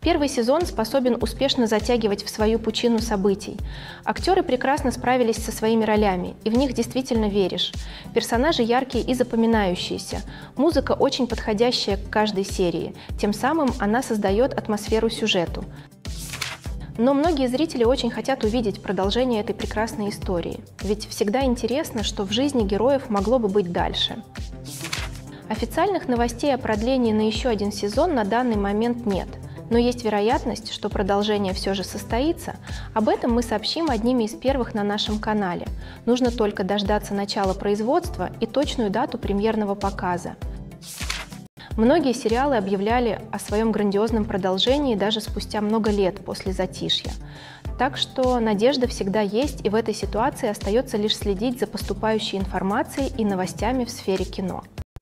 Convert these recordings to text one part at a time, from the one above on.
Первый сезон способен успешно затягивать в свою пучину событий. Актеры прекрасно справились со своими ролями, и в них действительно веришь. Персонажи яркие и запоминающиеся. Музыка очень подходящая к каждой серии. Тем самым она создает атмосферу сюжету. Но многие зрители очень хотят увидеть продолжение этой прекрасной истории. Ведь всегда интересно, что в жизни героев могло бы быть дальше. Официальных новостей о продлении на еще один сезон на данный момент нет. Но есть вероятность, что продолжение все же состоится. Об этом мы сообщим одними из первых на нашем канале. Нужно только дождаться начала производства и точную дату премьерного показа. Многие сериалы объявляли о своем грандиозном продолжении даже спустя много лет после затишья. Так что надежда всегда есть, и в этой ситуации остается лишь следить за поступающей информацией и новостями в сфере кино.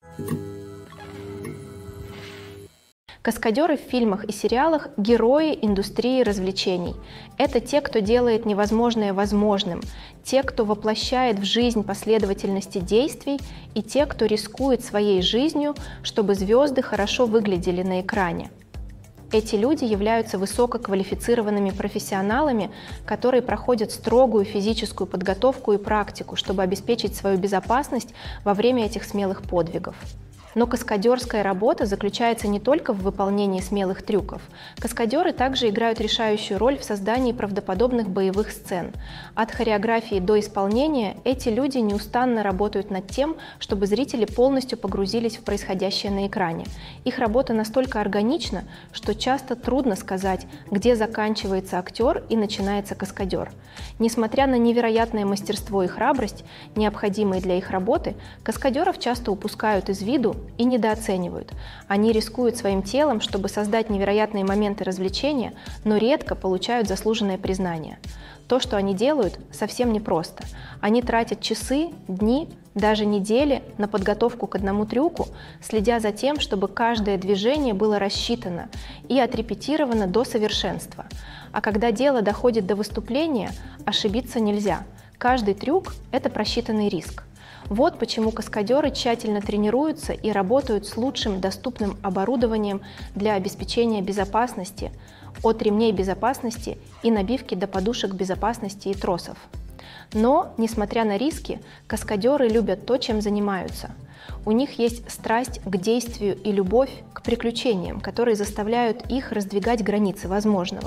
Каскадеры в фильмах и сериалах – герои индустрии развлечений. Это те, кто делает невозможное возможным, те, кто воплощает в жизнь последовательности действий, и те, кто рискует своей жизнью, чтобы звезды хорошо выглядели на экране. Эти люди являются высококвалифицированными профессионалами, которые проходят строгую физическую подготовку и практику, чтобы обеспечить свою безопасность во время этих смелых подвигов. Но каскадерская работа заключается не только в выполнении смелых трюков. Каскадеры также играют решающую роль в создании правдоподобных боевых сцен. От хореографии до исполнения эти люди неустанно работают над тем, чтобы зрители полностью погрузились в происходящее на экране. Их работа настолько органична, что часто трудно сказать, где заканчивается актер и начинается каскадер. Несмотря на невероятное мастерство и храбрость, необходимые для их работы, каскадеров часто упускают из виду и недооценивают. Они рискуют своим телом, чтобы создать невероятные моменты развлечения, но редко получают заслуженное признание. То, что они делают, совсем непросто. Они тратят часы, дни, даже недели на подготовку к одному трюку, следя за тем, чтобы каждое движение было рассчитано и отрепетировано до совершенства. А когда дело доходит до выступления, ошибиться нельзя. Каждый трюк – это просчитанный риск. Вот почему каскадеры тщательно тренируются и работают с лучшим доступным оборудованием для обеспечения безопасности, от ремней безопасности и набивки до подушек безопасности и тросов. Но, несмотря на риски, каскадеры любят то, чем занимаются. У них есть страсть к действию и любовь к приключениям, которые заставляют их раздвигать границы возможного.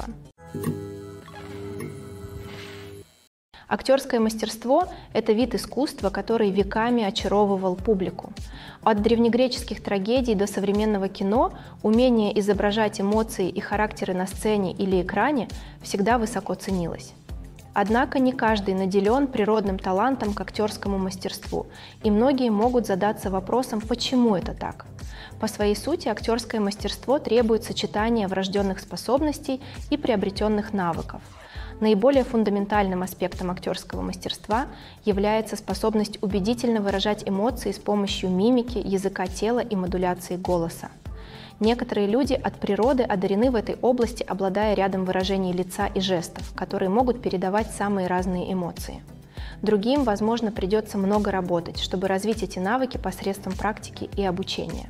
Актерское мастерство – это вид искусства, который веками очаровывал публику. От древнегреческих трагедий до современного кино умение изображать эмоции и характеры на сцене или экране всегда высоко ценилось. Однако не каждый наделен природным талантом к актерскому мастерству, и многие могут задаться вопросом, почему это так. По своей сути, актерское мастерство требует сочетания врожденных способностей и приобретенных навыков. Наиболее фундаментальным аспектом актерского мастерства является способность убедительно выражать эмоции с помощью мимики, языка тела и модуляции голоса. Некоторые люди от природы одарены в этой области, обладая рядом выражений лица и жестов, которые могут передавать самые разные эмоции. Другим, возможно, придется много работать, чтобы развить эти навыки посредством практики и обучения.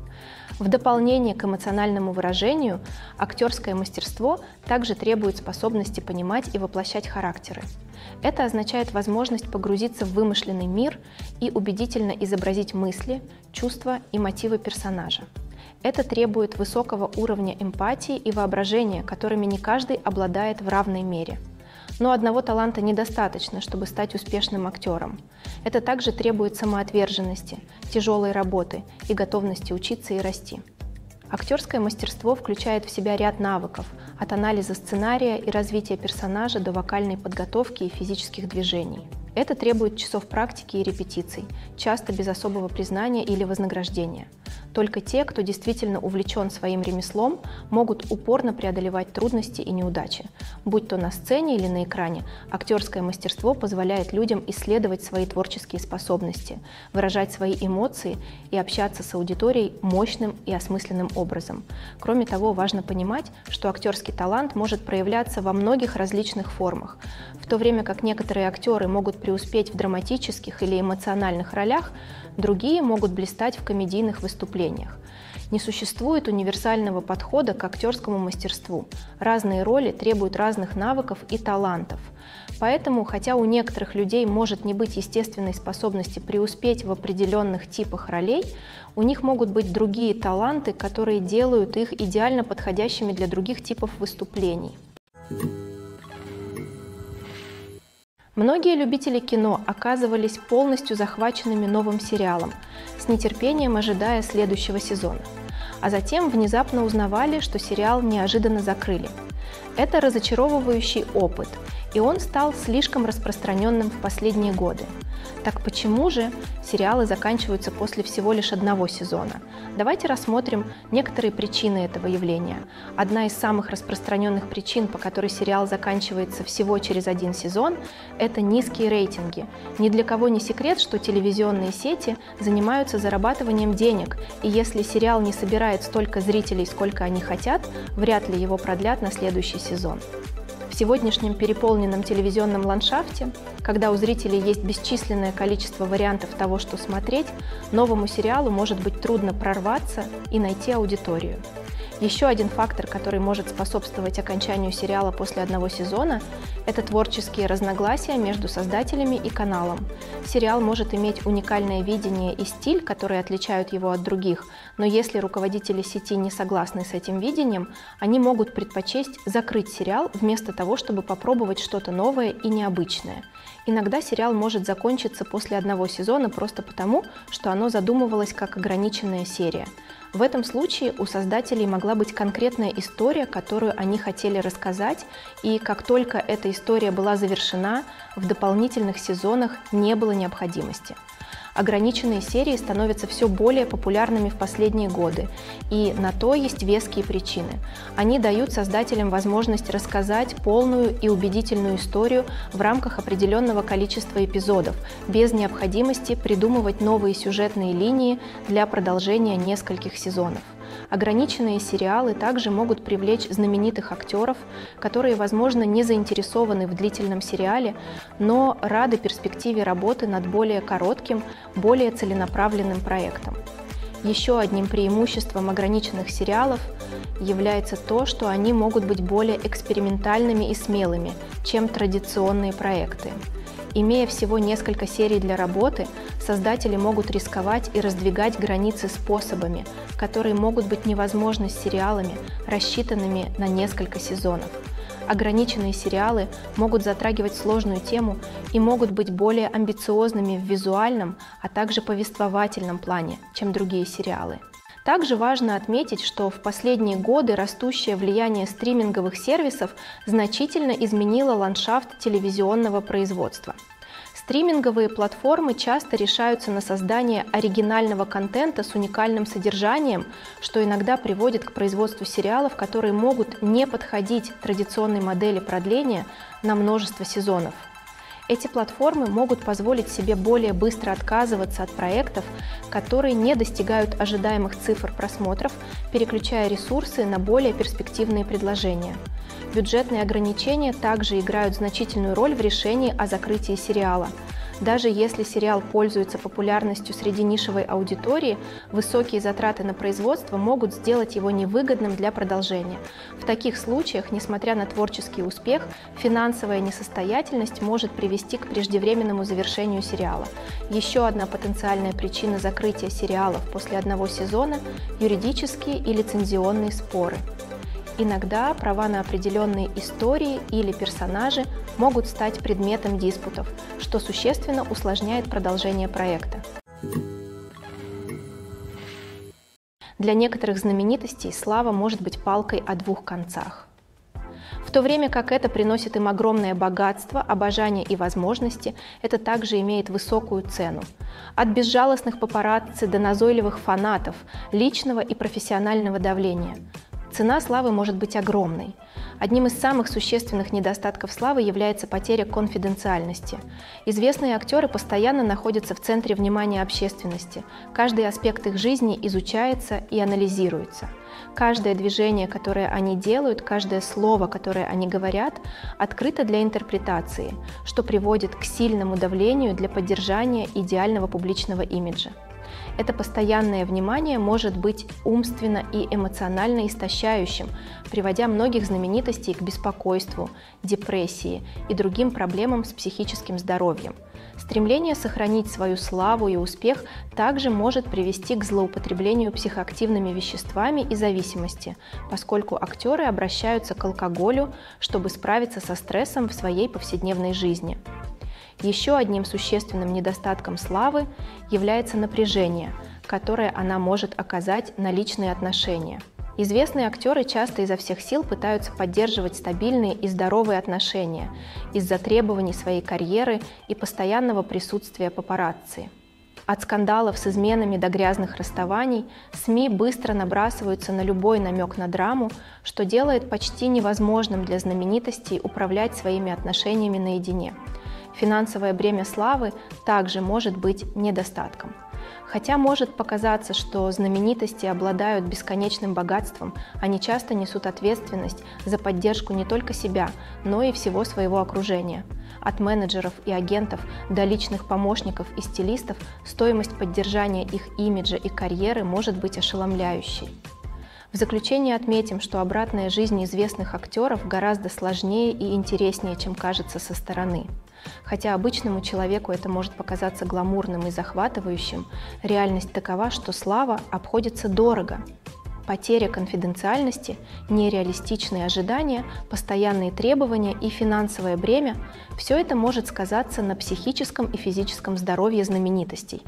В дополнение к эмоциональному выражению, актерское мастерство также требует способности понимать и воплощать характеры. Это означает возможность погрузиться в вымышленный мир и убедительно изобразить мысли, чувства и мотивы персонажа. Это требует высокого уровня эмпатии и воображения, которыми не каждый обладает в равной мере. Но одного таланта недостаточно, чтобы стать успешным актером. Это также требует самоотверженности, тяжелой работы и готовности учиться и расти. Актерское мастерство включает в себя ряд навыков, от анализа сценария и развития персонажа до вокальной подготовки и физических движений. Это требует часов практики и репетиций, часто без особого признания или вознаграждения. Только те, кто действительно увлечен своим ремеслом, могут упорно преодолевать трудности и неудачи. Будь то на сцене или на экране, актерское мастерство позволяет людям исследовать свои творческие способности, выражать свои эмоции и общаться с аудиторией мощным и осмысленным образом. Кроме того, важно понимать, что актерский талант может проявляться во многих различных формах. В то время как некоторые актеры могут преуспеть в драматических или эмоциональных ролях, другие могут блистать в комедийных выступлениях. Не существует универсального подхода к актерскому мастерству. Разные роли требуют разных навыков и талантов. Поэтому, хотя у некоторых людей может не быть естественной способности преуспеть в определенных типах ролей, у них могут быть другие таланты, которые делают их идеально подходящими для других типов выступлений. Многие любители кино оказывались полностью захваченными новым сериалом, с нетерпением ожидая следующего сезона, а затем внезапно узнавали, что сериал неожиданно закрыли. Это разочаровывающий опыт, и он стал слишком распространенным в последние годы. Так почему же сериалы заканчиваются после всего лишь одного сезона? Давайте рассмотрим некоторые причины этого явления. Одна из самых распространенных причин, по которой сериал заканчивается всего через один сезон, это низкие рейтинги. Ни для кого не секрет, что телевизионные сети занимаются зарабатыванием денег, и если сериал не собирает столько зрителей, сколько они хотят, вряд ли его продлят на следующий сезон. В сегодняшнем переполненном телевизионном ландшафте, когда у зрителей есть бесчисленное количество вариантов того, что смотреть, новому сериалу может быть трудно прорваться и найти аудиторию. Еще один фактор, который может способствовать окончанию сериала после одного сезона, это творческие разногласия между создателями и каналом. Сериал может иметь уникальное видение и стиль, которые отличают его от других, но если руководители сети не согласны с этим видением, они могут предпочесть закрыть сериал вместо того, чтобы попробовать что-то новое и необычное. Иногда сериал может закончиться после одного сезона просто потому, что оно задумывалось как ограниченная серия. В этом случае у создателей могла быть конкретная история, которую они хотели рассказать, и как только эта история была завершена, в дополнительных сезонах не было необходимости. Ограниченные серии становятся все более популярными в последние годы, и на то есть веские причины. Они дают создателям возможность рассказать полную и убедительную историю в рамках определенного количества эпизодов, без необходимости придумывать новые сюжетные линии для продолжения нескольких сезонов. Ограниченные сериалы также могут привлечь знаменитых актеров, которые, возможно, не заинтересованы в длительном сериале, но рады перспективе работы над более коротким, более целенаправленным проектом. Еще одним преимуществом ограниченных сериалов является то, что они могут быть более экспериментальными и смелыми, чем традиционные проекты. Имея всего несколько серий для работы, создатели могут рисковать и раздвигать границы способами, которые могут быть невозможны с сериалами, рассчитанными на несколько сезонов. Ограниченные сериалы могут затрагивать сложную тему и могут быть более амбициозными в визуальном, а также повествовательном плане, чем другие сериалы. Также важно отметить, что в последние годы растущее влияние стриминговых сервисов значительно изменило ландшафт телевизионного производства. Стриминговые платформы часто решаются на создание оригинального контента с уникальным содержанием, что иногда приводит к производству сериалов, которые могут не подходить традиционной модели продления на множество сезонов. Эти платформы могут позволить себе более быстро отказываться от проектов, которые не достигают ожидаемых цифр просмотров, переключая ресурсы на более перспективные предложения. Бюджетные ограничения также играют значительную роль в решении о закрытии сериала. Даже если сериал пользуется популярностью среди нишевой аудитории, высокие затраты на производство могут сделать его невыгодным для продолжения. В таких случаях, несмотря на творческий успех, финансовая несостоятельность может привести к преждевременному завершению сериала. Еще одна потенциальная причина закрытия сериалов после одного сезона – юридические и лицензионные споры. Иногда права на определенные истории или персонажи могут стать предметом диспутов, что существенно усложняет продолжение проекта. Для некоторых знаменитостей слава может быть палкой о двух концах. В то время как это приносит им огромное богатство, обожание и возможности, это также имеет высокую цену. От безжалостных папарацци до назойливых фанатов, личного и профессионального давления. Цена славы может быть огромной. Одним из самых существенных недостатков славы является потеря конфиденциальности. Известные актеры постоянно находятся в центре внимания общественности. Каждый аспект их жизни изучается и анализируется. Каждое движение, которое они делают, каждое слово, которое они говорят, открыто для интерпретации, что приводит к сильному давлению для поддержания идеального публичного имиджа. Это постоянное внимание может быть умственно и эмоционально истощающим, приводя многих знаменитостей к беспокойству, депрессии и другим проблемам с психическим здоровьем. Стремление сохранить свою славу и успех также может привести к злоупотреблению психоактивными веществами и зависимости, поскольку актеры обращаются к алкоголю, чтобы справиться со стрессом в своей повседневной жизни. Еще одним существенным недостатком славы является напряжение, которое она может оказать на личные отношения. Известные актеры часто изо всех сил пытаются поддерживать стабильные и здоровые отношения из-за требований своей карьеры и постоянного присутствия папарацци. От скандалов с изменами до грязных расставаний СМИ быстро набрасываются на любой намек на драму, что делает почти невозможным для знаменитостей управлять своими отношениями наедине. Финансовое бремя славы также может быть недостатком. Хотя может показаться, что знаменитости обладают бесконечным богатством, они часто несут ответственность за поддержку не только себя, но и всего своего окружения. От менеджеров и агентов до личных помощников и стилистов стоимость поддержания их имиджа и карьеры может быть ошеломляющей. В заключение отметим, что обратная жизнь известных актеров гораздо сложнее и интереснее, чем кажется со стороны. Хотя обычному человеку это может показаться гламурным и захватывающим, реальность такова, что слава обходится дорого. Потеря конфиденциальности, нереалистичные ожидания, постоянные требования и финансовое бремя – все это может сказаться на психическом и физическом здоровье знаменитостей.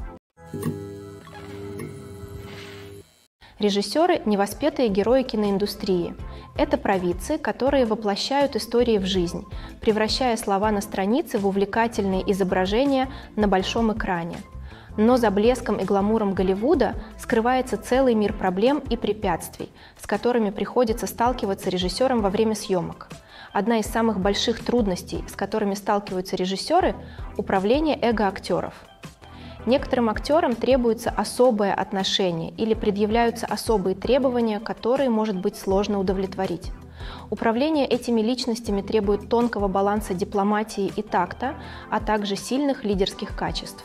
Режиссеры – невоспетые герои киноиндустрии. Это провидцы, которые воплощают истории в жизнь, превращая слова на странице в увлекательные изображения на большом экране. Но за блеском и гламуром Голливуда скрывается целый мир проблем и препятствий, с которыми приходится сталкиваться режиссерам во время съемок. Одна из самых больших трудностей, с которыми сталкиваются режиссеры – управление эго актеров. Некоторым актерам требуется особое отношение или предъявляются особые требования, которые может быть сложно удовлетворить. Управление этими личностями требует тонкого баланса дипломатии и такта, а также сильных лидерских качеств.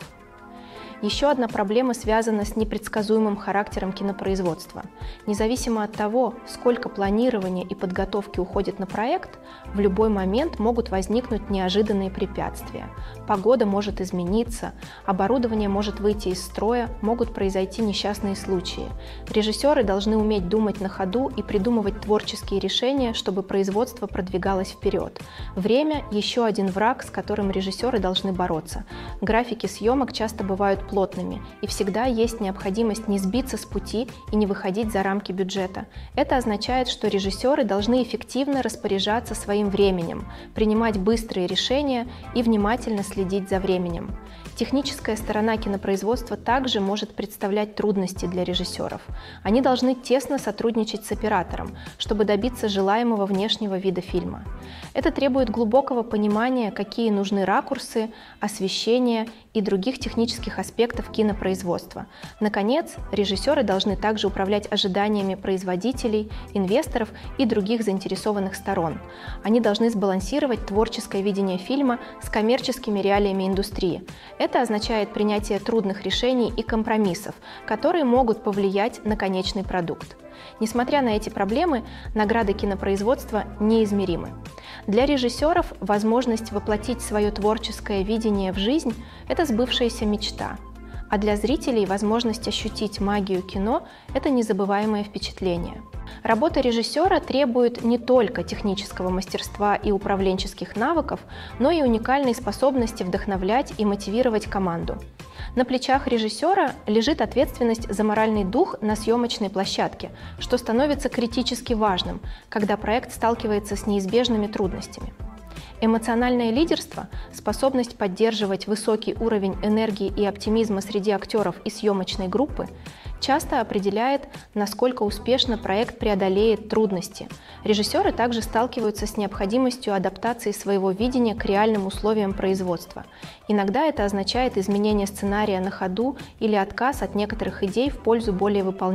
Еще одна проблема связана с непредсказуемым характером кинопроизводства. Независимо от того, сколько планирования и подготовки уходит на проект, в любой момент могут возникнуть неожиданные препятствия. Погода может измениться, оборудование может выйти из строя, могут произойти несчастные случаи. Режиссеры должны уметь думать на ходу и придумывать творческие решения, чтобы производство продвигалось вперед. Время – еще один враг, с которым режиссеры должны бороться. Графики съемок часто бывают плотными, и всегда есть необходимость не сбиться с пути и не выходить за рамки бюджета. Это означает, что режиссеры должны эффективно распоряжаться своим временем, принимать быстрые решения и внимательно следить за временем. Техническая сторона кинопроизводства также может представлять трудности для режиссеров. Они должны тесно сотрудничать с оператором, чтобы добиться желаемого внешнего вида фильма. Это требует глубокого понимания, какие нужны ракурсы, освещение и других технических аспектов кинопроизводства. Наконец, режиссеры должны также управлять ожиданиями производителей, инвесторов и других заинтересованных сторон. Они должны сбалансировать творческое видение фильма с коммерческими реалиями индустрии. Это означает принятие трудных решений и компромиссов, которые могут повлиять на конечный продукт. Несмотря на эти проблемы, награды кинопроизводства неизмеримы. Для режиссеров возможность воплотить свое творческое видение в жизнь – это сбывшаяся мечта. А для зрителей возможность ощутить магию кино – это незабываемое впечатление. Работа режиссера требует не только технического мастерства и управленческих навыков, но и уникальной способности вдохновлять и мотивировать команду. На плечах режиссера лежит ответственность за моральный дух на съемочной площадке, что становится критически важным, когда проект сталкивается с неизбежными трудностями. Эмоциональное лидерство, способность поддерживать высокий уровень энергии и оптимизма среди актеров и съемочной группы, часто определяет, насколько успешно проект преодолеет трудности. Режиссеры также сталкиваются с необходимостью адаптации своего видения к реальным условиям производства. Иногда это означает изменение сценария на ходу или отказ от некоторых идей в пользу более выполнимых.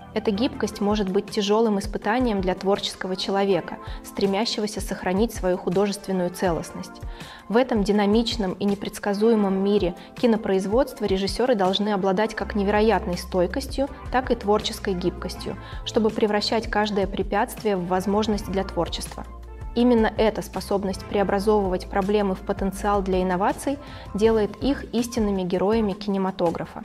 Эта гибкость может быть тяжелым испытанием для творческого человека, стремящегося сохранить свою художественную целостность. В этом динамичном и непредсказуемом мире кинопроизводства режиссеры должны обладать как невероятной стойкостью, так и творческой гибкостью, чтобы превращать каждое препятствие в возможность для творчества. Именно эта способность преобразовывать проблемы в потенциал для инноваций делает их истинными героями кинематографа.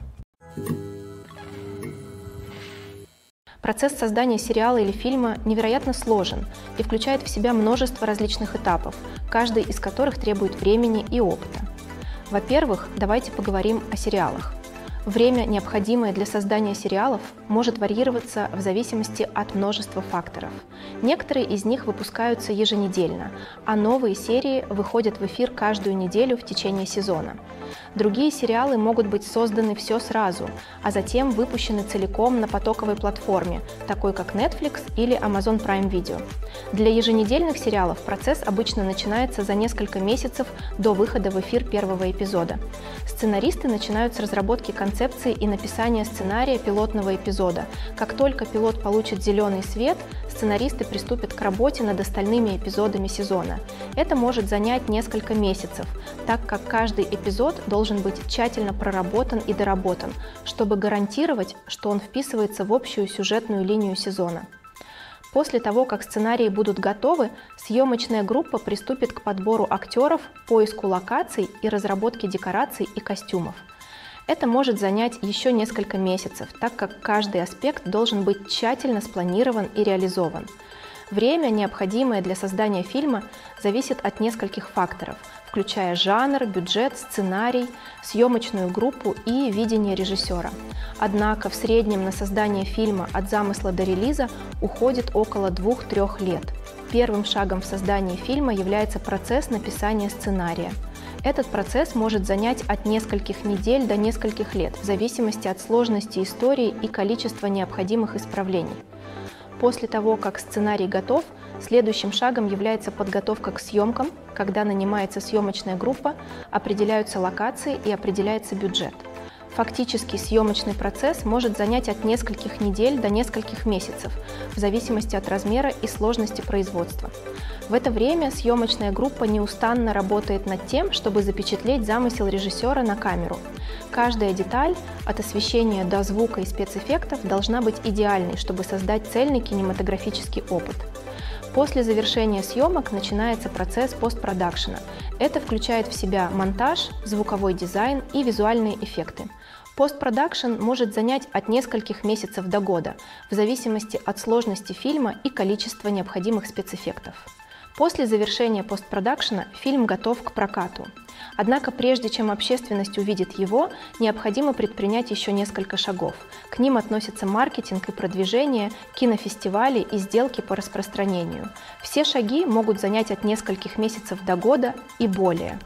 Процесс создания сериала или фильма невероятно сложен и включает в себя множество различных этапов, каждый из которых требует времени и опыта. Во-первых, давайте поговорим о сериалах. Время, необходимое для создания сериалов, может варьироваться в зависимости от множества факторов. Некоторые из них выпускаются еженедельно, а новые серии выходят в эфир каждую неделю в течение сезона. Другие сериалы могут быть созданы все сразу, а затем выпущены целиком на потоковой платформе, такой как Netflix или Amazon Prime Video. Для еженедельных сериалов процесс обычно начинается за несколько месяцев до выхода в эфир первого эпизода. Сценаристы начинают с разработки концепции и написания сценария пилотного эпизода. Как только пилот получит зеленый свет, сценаристы приступят к работе над остальными эпизодами сезона. Это может занять несколько месяцев, так как каждый эпизод должен быть тщательно проработан и доработан, чтобы гарантировать, что он вписывается в общую сюжетную линию сезона. После того, как сценарии будут готовы, съемочная группа приступит к подбору актеров, поиску локаций и разработке декораций и костюмов. Это может занять еще несколько месяцев, так как каждый аспект должен быть тщательно спланирован и реализован. Время, необходимое для создания фильма, зависит от нескольких факторов, включая жанр, бюджет, сценарий, съемочную группу и видение режиссера. Однако в среднем на создание фильма от замысла до релиза уходит около 2-3 лет. Первым шагом в создании фильма является процесс написания сценария. Этот процесс может занять от нескольких недель до нескольких лет, в зависимости от сложности истории и количества необходимых исправлений. После того, как сценарий готов, следующим шагом является подготовка к съемкам, когда нанимается съемочная группа, определяются локации и определяется бюджет. Фактически съемочный процесс может занять от нескольких недель до нескольких месяцев, в зависимости от размера и сложности производства. В это время съемочная группа неустанно работает над тем, чтобы запечатлеть замысел режиссера на камеру. Каждая деталь, от освещения до звука и спецэффектов, должна быть идеальной, чтобы создать цельный кинематографический опыт. После завершения съемок начинается процесс постпродакшена. Это включает в себя монтаж, звуковой дизайн и визуальные эффекты. Постпродакшн может занять от нескольких месяцев до года, в зависимости от сложности фильма и количества необходимых спецэффектов. После завершения постпродакшена фильм готов к прокату. Однако прежде чем общественность увидит его, необходимо предпринять еще несколько шагов. К ним относятся маркетинг и продвижение, кинофестивали и сделки по распространению. Все шаги могут занять от нескольких месяцев до года и более.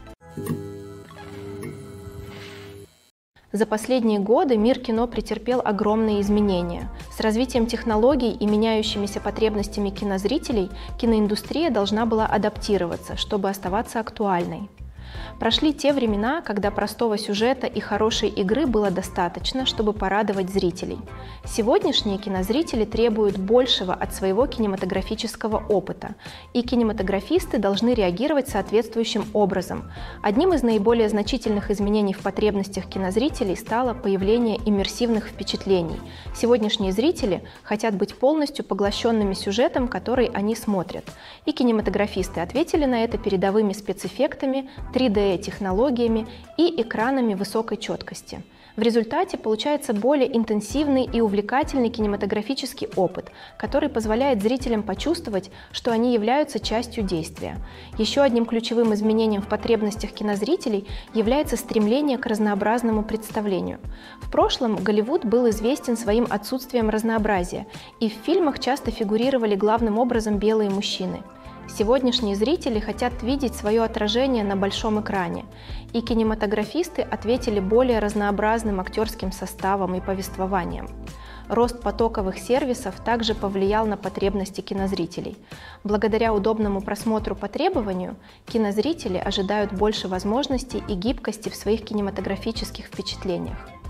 За последние годы мир кино претерпел огромные изменения. С развитием технологий и меняющимися потребностями кинозрителей киноиндустрия должна была адаптироваться, чтобы оставаться актуальной. Прошли те времена, когда простого сюжета и хорошей игры было достаточно, чтобы порадовать зрителей. Сегодняшние кинозрители требуют большего от своего кинематографического опыта, и кинематографисты должны реагировать соответствующим образом. Одним из наиболее значительных изменений в потребностях кинозрителей стало появление иммерсивных впечатлений. Сегодняшние зрители хотят быть полностью поглощенными сюжетом, который они смотрят. И кинематографисты ответили на это передовыми спецэффектами, 3D-технологиями и экранами высокой четкости. В результате получается более интенсивный и увлекательный кинематографический опыт, который позволяет зрителям почувствовать, что они являются частью действия. Еще одним ключевым изменением в потребностях кинозрителей является стремление к разнообразному представлению. В прошлом Голливуд был известен своим отсутствием разнообразия, и в фильмах часто фигурировали главным образом белые мужчины. Сегодняшние зрители хотят видеть свое отражение на большом экране, и кинематографисты ответили более разнообразным актерским составом и повествованием. Рост потоковых сервисов также повлиял на потребности кинозрителей. Благодаря удобному просмотру по требованию, кинозрители ожидают больше возможностей и гибкости в своих кинематографических впечатлениях.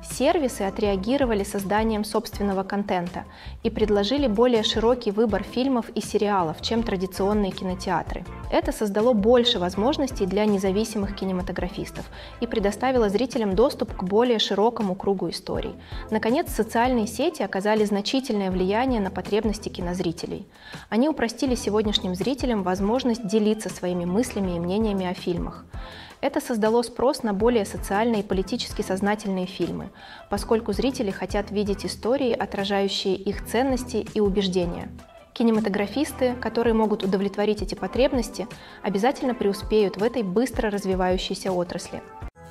Сервисы отреагировали созданием собственного контента и предложили более широкий выбор фильмов и сериалов, чем традиционные кинотеатры. Это создало больше возможностей для независимых кинематографистов и предоставило зрителям доступ к более широкому кругу историй. Наконец, социальные сети оказали значительное влияние на потребности кинозрителей. Они упростили сегодняшним зрителям возможность делиться своими мыслями и мнениями о фильмах. Это создало спрос на более социально и политически сознательные фильмы, поскольку зрители хотят видеть истории, отражающие их ценности и убеждения. Кинематографисты, которые могут удовлетворить эти потребности, обязательно преуспеют в этой быстро развивающейся отрасли.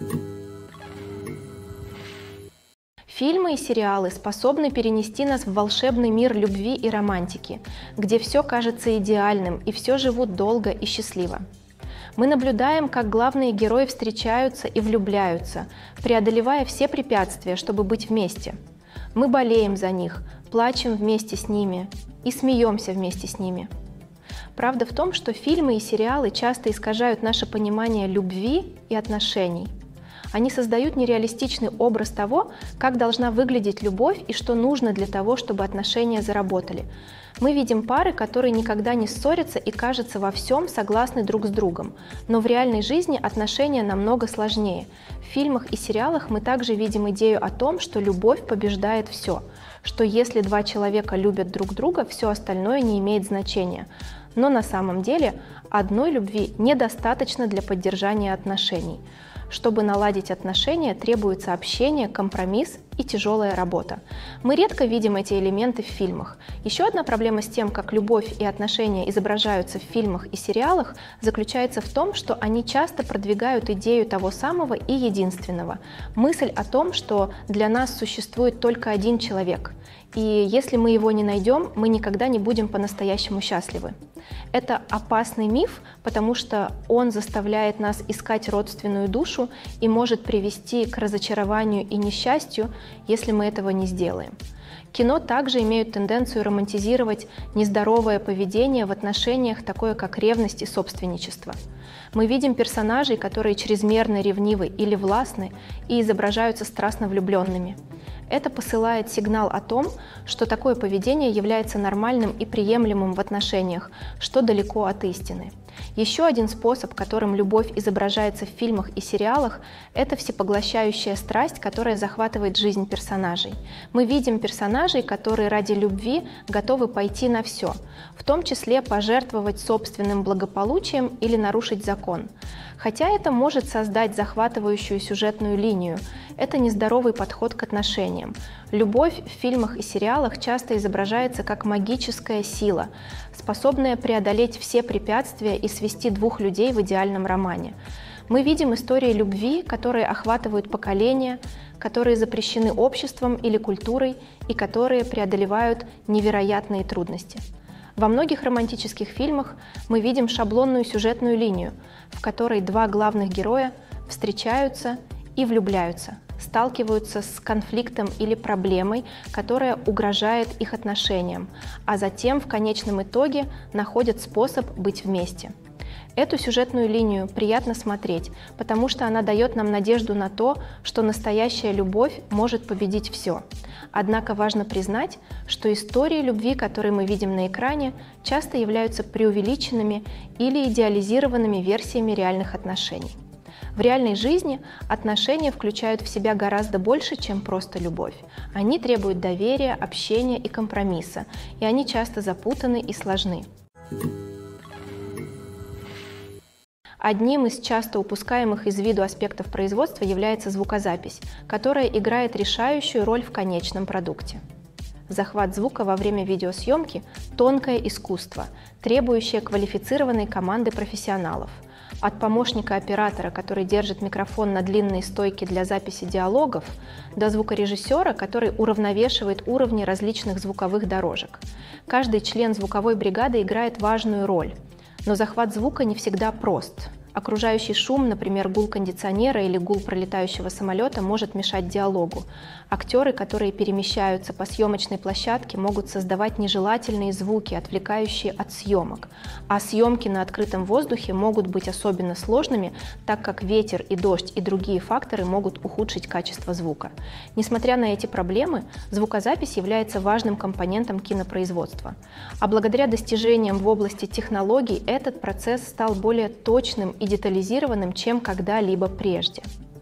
Фильмы и сериалы способны перенести нас в волшебный мир любви и романтики, где все кажется идеальным и все живут долго и счастливо. Мы наблюдаем, как главные герои встречаются и влюбляются, преодолевая все препятствия, чтобы быть вместе. Мы болеем за них, плачем вместе с ними и смеемся вместе с ними. Правда в том, что фильмы и сериалы часто искажают наше понимание любви и отношений. Они создают нереалистичный образ того, как должна выглядеть любовь и что нужно для того, чтобы отношения заработали. Мы видим пары, которые никогда не ссорятся и, кажется, во всем согласны друг с другом. Но в реальной жизни отношения намного сложнее. В фильмах и сериалах мы также видим идею о том, что любовь побеждает все, что если два человека любят друг друга, все остальное не имеет значения. Но на самом деле одной любви недостаточно для поддержания отношений. Чтобы наладить отношения, требуется общение, компромисс и тяжелая работа. Мы редко видим эти элементы в фильмах. Еще одна проблема с тем, как любовь и отношения изображаются в фильмах и сериалах, заключается в том, что они часто продвигают идею того самого и единственного. Мысль о том, что для нас существует только один человек, и если мы его не найдем, мы никогда не будем по-настоящему счастливы. Это опасный миф, потому что он заставляет нас искать родственную душу и может привести к разочарованию и несчастью, если мы этого не сделаем. Кино также имеют тенденцию романтизировать нездоровое поведение в отношениях, такое как ревность и собственничество. Мы видим персонажей, которые чрезмерно ревнивы или властны и изображаются страстно влюбленными. Это посылает сигнал о том, что такое поведение является нормальным и приемлемым в отношениях, что далеко от истины. Еще один способ, которым любовь изображается в фильмах и сериалах, это всепоглощающая страсть, которая захватывает жизнь персонажей. Мы видим персонажей, которые ради любви готовы пойти на все, в том числе пожертвовать собственным благополучием или нарушить закон. Хотя это может создать захватывающую сюжетную линию, это нездоровый подход к отношениям. Любовь в фильмах и сериалах часто изображается как магическая сила, способная преодолеть все препятствия и свести двух людей в идеальном романе. Мы видим истории любви, которые охватывают поколения, которые запрещены обществом или культурой и которые преодолевают невероятные трудности. Во многих романтических фильмах мы видим шаблонную сюжетную линию, в которой два главных героя встречаются и влюбляются, сталкиваются с конфликтом или проблемой, которая угрожает их отношениям, а затем в конечном итоге находят способ быть вместе. Эту сюжетную линию приятно смотреть, потому что она дает нам надежду на то, что настоящая любовь может победить все. Однако важно признать, что истории любви, которые мы видим на экране, часто являются преувеличенными или идеализированными версиями реальных отношений. В реальной жизни отношения включают в себя гораздо больше, чем просто любовь. Они требуют доверия, общения и компромисса, и они часто запутаны и сложны. Одним из часто упускаемых из виду аспектов производства является звукозапись, которая играет решающую роль в конечном продукте. Захват звука во время видеосъемки – тонкое искусство, требующее квалифицированной команды профессионалов. От помощника оператора, который держит микрофон на длинной стойке для записи диалогов, до звукорежиссера, который уравновешивает уровни различных звуковых дорожек. Каждый член звуковой бригады играет важную роль. Но захват звука не всегда прост. Окружающий шум, например, гул кондиционера или гул пролетающего самолета, может мешать диалогу. Актеры, которые перемещаются по съемочной площадке, могут создавать нежелательные звуки, отвлекающие от съемок. А съемки на открытом воздухе могут быть особенно сложными, так как ветер и дождь и другие факторы могут ухудшить качество звука. Несмотря на эти проблемы, звукозапись является важным компонентом кинопроизводства. А благодаря достижениям в области технологий этот процесс стал более точным и детализированным, чем когда-либо прежде.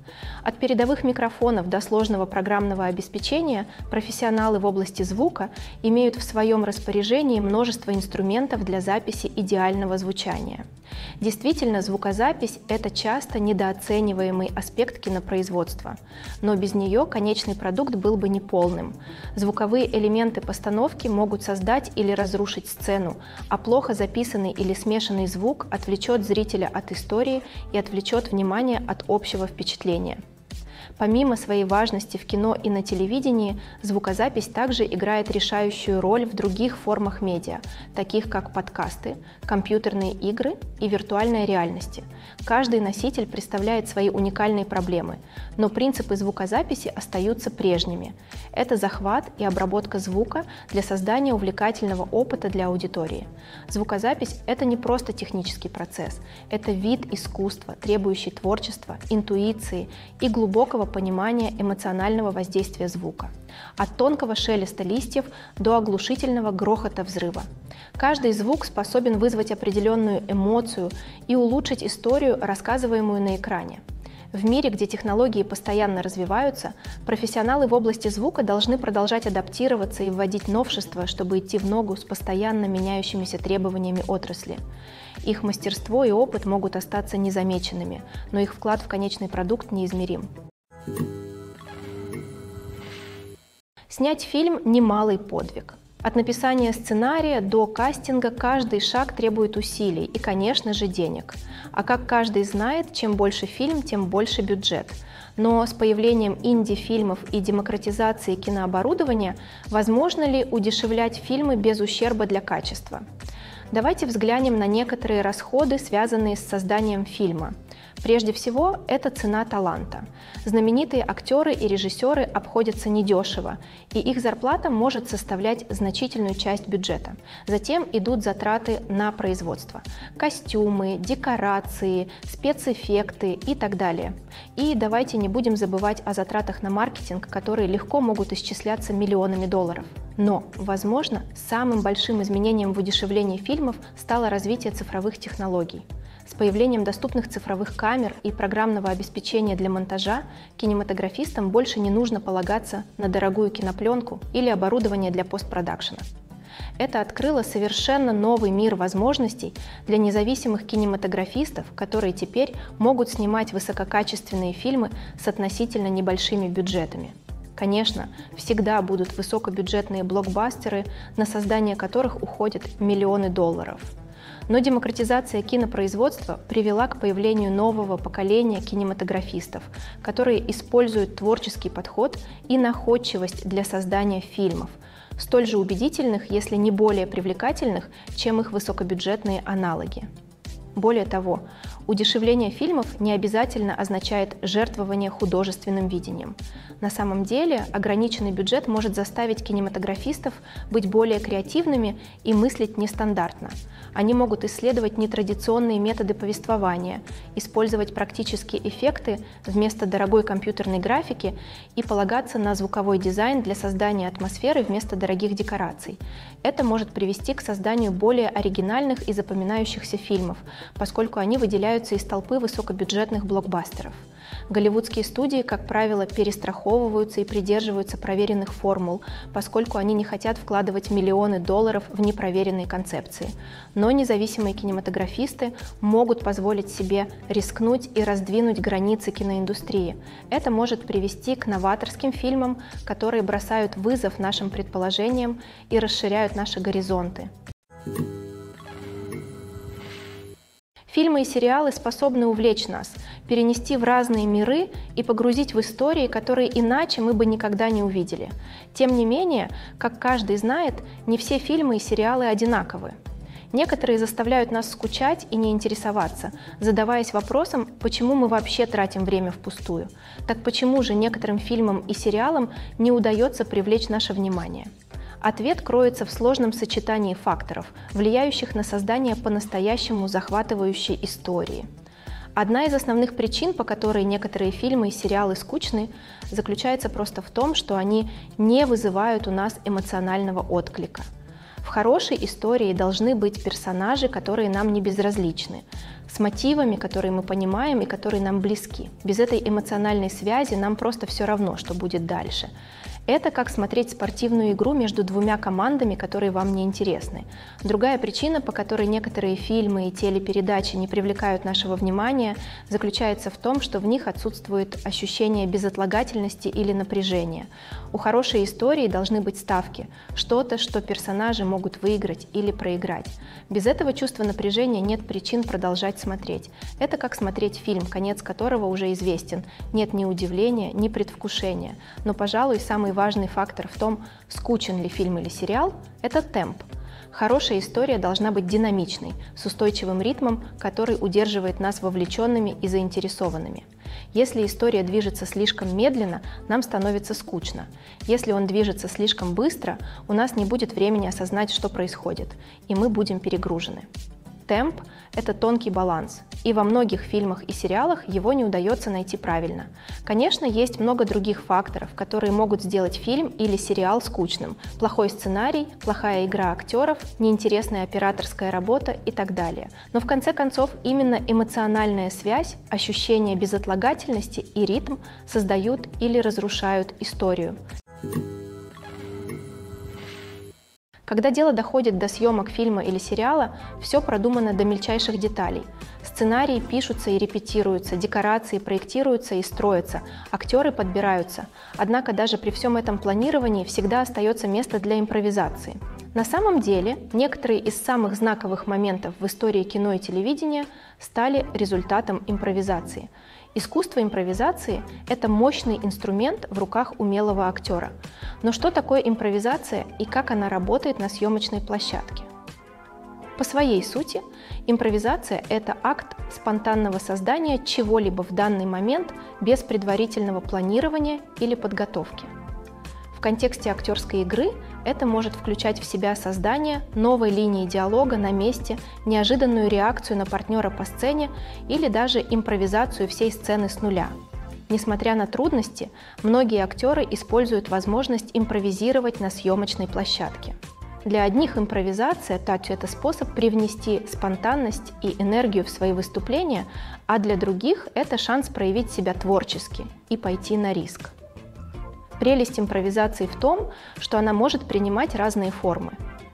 От передовых микрофонов до сложного программного обеспечения профессионалы в области звука имеют в своем распоряжении множество инструментов для записи идеального звучания. Действительно, звукозапись – это часто недооцениваемый аспект кинопроизводства, но без нее конечный продукт был бы неполным. Звуковые элементы постановки могут создать или разрушить сцену, а плохо записанный или смешанный звук отвлечет зрителя от истории и отвлечет внимание от общего впечатления. Помимо своей важности в кино и на телевидении, звукозапись также играет решающую роль в других формах медиа, таких как подкасты, компьютерные игры и виртуальная реальность. Каждый носитель представляет свои уникальные проблемы, но принципы звукозаписи остаются прежними. Это захват и обработка звука для создания увлекательного опыта для аудитории. Звукозапись – это не просто технический процесс, это вид искусства, требующий творчества, интуиции и глубокого понимания эмоционального воздействия звука. От тонкого шелеста листьев до оглушительного грохота взрыва. Каждый звук способен вызвать определенную эмоцию и улучшить историю, рассказываемую на экране. В мире, где технологии постоянно развиваются, профессионалы в области звука должны продолжать адаптироваться и вводить новшества, чтобы идти в ногу с постоянно меняющимися требованиями отрасли. Их мастерство и опыт могут остаться незамеченными, но их вклад в конечный продукт неизмерим. Снять фильм – немалый подвиг. От написания сценария до кастинга каждый шаг требует усилий и, конечно же, денег. А как каждый знает, чем больше фильм, тем больше бюджет. Но с появлением инди-фильмов и демократизацией кинооборудования возможно ли удешевлять фильмы без ущерба для качества? Давайте взглянем на некоторые расходы, связанные с созданием фильма. Прежде всего, это цена таланта. Знаменитые актеры и режиссеры обходятся недешево, и их зарплата может составлять значительную часть бюджета. Затем идут затраты на производство. Костюмы, декорации, спецэффекты и так далее. И давайте не будем забывать о затратах на маркетинг, которые легко могут исчисляться миллионами долларов. Но, возможно, самым большим изменением в удешевлении фильмов стало развитие цифровых технологий. С появлением доступных цифровых камер и программного обеспечения для монтажа кинематографистам больше не нужно полагаться на дорогую кинопленку или оборудование для постпродакшена. Это открыло совершенно новый мир возможностей для независимых кинематографистов, которые теперь могут снимать высококачественные фильмы с относительно небольшими бюджетами. Конечно, всегда будут высокобюджетные блокбастеры, на создание которых уходят миллионы долларов. Но демократизация кинопроизводства привела к появлению нового поколения кинематографистов, которые используют творческий подход и находчивость для создания фильмов, столь же убедительных, если не более привлекательных, чем их высокобюджетные аналоги. Более того, удешевление фильмов не обязательно означает жертвование художественным видением. На самом деле, ограниченный бюджет может заставить кинематографистов быть более креативными и мыслить нестандартно. Они могут исследовать нетрадиционные методы повествования, использовать практические эффекты вместо дорогой компьютерной графики и полагаться на звуковой дизайн для создания атмосферы вместо дорогих декораций. Это может привести к созданию более оригинальных и запоминающихся фильмов, поскольку они выделяются из толпы высокобюджетных блокбастеров. Голливудские студии, как правило, перестраховываются и придерживаются проверенных формул, поскольку они не хотят вкладывать миллионы долларов в непроверенные концепции. Но независимые кинематографисты могут позволить себе рискнуть и раздвинуть границы киноиндустрии. Это может привести к новаторским фильмам, которые бросают вызов нашим предположениям и расширяют наши горизонты. Фильмы и сериалы способны увлечь нас, перенести в разные миры и погрузить в истории, которые иначе мы бы никогда не увидели. Тем не менее, как каждый знает, не все фильмы и сериалы одинаковы. Некоторые заставляют нас скучать и не интересоваться, задаваясь вопросом, почему мы вообще тратим время впустую. Так почему же некоторым фильмам и сериалам не удается привлечь наше внимание? Ответ кроется в сложном сочетании факторов, влияющих на создание по-настоящему захватывающей истории. Одна из основных причин, по которой некоторые фильмы и сериалы скучны, заключается просто в том, что они не вызывают у нас эмоционального отклика. В хорошей истории должны быть персонажи, которые нам не безразличны, с мотивами, которые мы понимаем и которые нам близки. Без этой эмоциональной связи нам просто все равно, что будет дальше. Это как смотреть спортивную игру между двумя командами, которые вам не интересны. Другая причина, по которой некоторые фильмы и телепередачи не привлекают нашего внимания, заключается в том, что в них отсутствует ощущение безотлагательности или напряжения. У хорошей истории должны быть ставки, что-то, что персонажи могут выиграть или проиграть. Без этого чувства напряжения нет причин продолжать смотреть. Это как смотреть фильм, конец которого уже известен. Нет ни удивления, ни предвкушения. Но, пожалуй, самый важный фактор в том, скучен ли фильм или сериал, это темп. Хорошая история должна быть динамичной, с устойчивым ритмом, который удерживает нас вовлеченными и заинтересованными. Если история движется слишком медленно, нам становится скучно. Если он движется слишком быстро, у нас не будет времени осознать, что происходит, и мы будем перегружены. Темп – это тонкий баланс, и во многих фильмах и сериалах его не удается найти правильно. Конечно, есть много других факторов, которые могут сделать фильм или сериал скучным. Плохой сценарий, плохая игра актеров, неинтересная операторская работа и так далее. Но в конце концов именно эмоциональная связь, ощущение безотлагательности и ритм создают или разрушают историю. Когда дело доходит до съемок фильма или сериала, все продумано до мельчайших деталей. Сценарии пишутся и репетируются, декорации проектируются и строятся, актеры подбираются. Однако даже при всем этом планировании всегда остается место для импровизации. На самом деле, некоторые из самых знаковых моментов в истории кино и телевидения стали результатом импровизации. Искусство импровизации – это мощный инструмент в руках умелого актера. Но что такое импровизация и как она работает на съемочной площадке? По своей сути, импровизация – это акт спонтанного создания чего-либо в данный момент без предварительного планирования или подготовки. В контексте актерской игры это может включать в себя создание новой линии диалога на месте, неожиданную реакцию на партнера по сцене или даже импровизацию всей сцены с нуля. Несмотря на трудности, многие актеры используют возможность импровизировать на съемочной площадке. Для одних импровизация – это способ привнести спонтанность и энергию в свои выступления, а для других это шанс проявить себя творчески и пойти на риск. Прелесть импровизации в том, что она может принимать разные формы.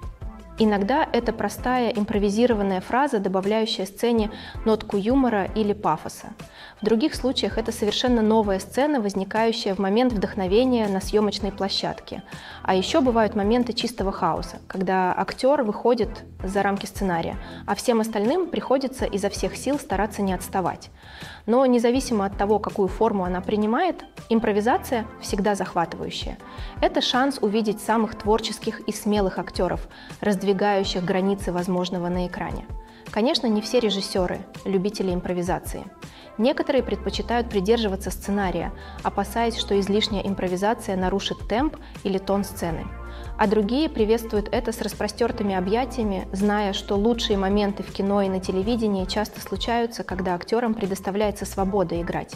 Иногда это простая импровизированная фраза, добавляющая сцене нотку юмора или пафоса. В других случаях это совершенно новая сцена, возникающая в момент вдохновения на съемочной площадке. А еще бывают моменты чистого хаоса, когда актер выходит за рамки сценария, а всем остальным приходится изо всех сил стараться не отставать. Но независимо от того, какую форму она принимает, импровизация всегда захватывающая. Это шанс увидеть самых творческих и смелых актеров, раздвигающих границы возможного на экране. Конечно, не все режиссеры – любители импровизации. Некоторые предпочитают придерживаться сценария, опасаясь, что излишняя импровизация нарушит темп или тон сцены. А другие приветствуют это с распростертыми объятиями, зная, что лучшие моменты в кино и на телевидении часто случаются, когда актерам предоставляется свобода играть.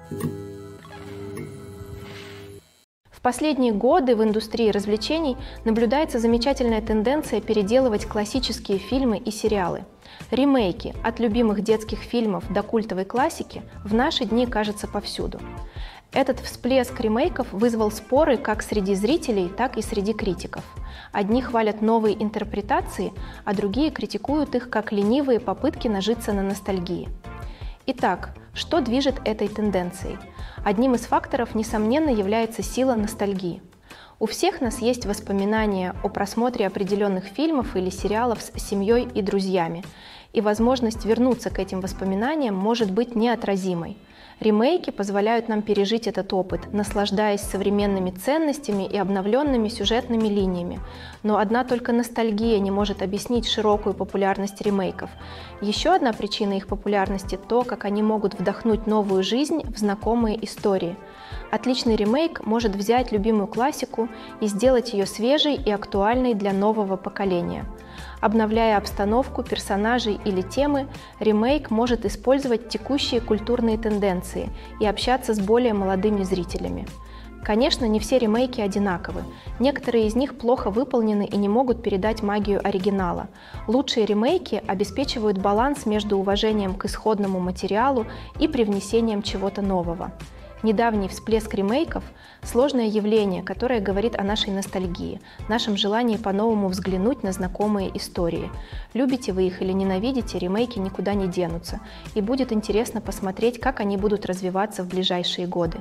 В последние годы в индустрии развлечений наблюдается замечательная тенденция переделывать классические фильмы и сериалы. Ремейки от любимых детских фильмов до культовой классики в наши дни кажутся повсюду. Этот всплеск ремейков вызвал споры как среди зрителей, так и среди критиков. Одни хвалят новые интерпретации, а другие критикуют их как ленивые попытки нажиться на ностальгии. Итак, что движет этой тенденцией? Одним из факторов, несомненно, является сила ностальгии. У всех нас есть воспоминания о просмотре определенных фильмов или сериалов с семьей и друзьями, и возможность вернуться к этим воспоминаниям может быть неотразимой. Ремейки позволяют нам пережить этот опыт, наслаждаясь современными ценностями и обновленными сюжетными линиями. Но одна только ностальгия не может объяснить широкую популярность ремейков. Еще одна причина их популярности – то, как они могут вдохнуть новую жизнь в знакомые истории. Отличный ремейк может взять любимую классику и сделать ее свежей и актуальной для нового поколения. Обновляя обстановку, персонажей или темы, ремейк может использовать текущие культурные тенденции и общаться с более молодыми зрителями. Конечно, не все ремейки одинаковы. Некоторые из них плохо выполнены и не могут передать магию оригинала. Лучшие ремейки обеспечивают баланс между уважением к исходному материалу и привнесением чего-то нового. Недавний всплеск ремейков – сложное явление, которое говорит о нашей ностальгии, нашем желании по-новому взглянуть на знакомые истории. Любите вы их или ненавидите, ремейки никуда не денутся, и будет интересно посмотреть, как они будут развиваться в ближайшие годы.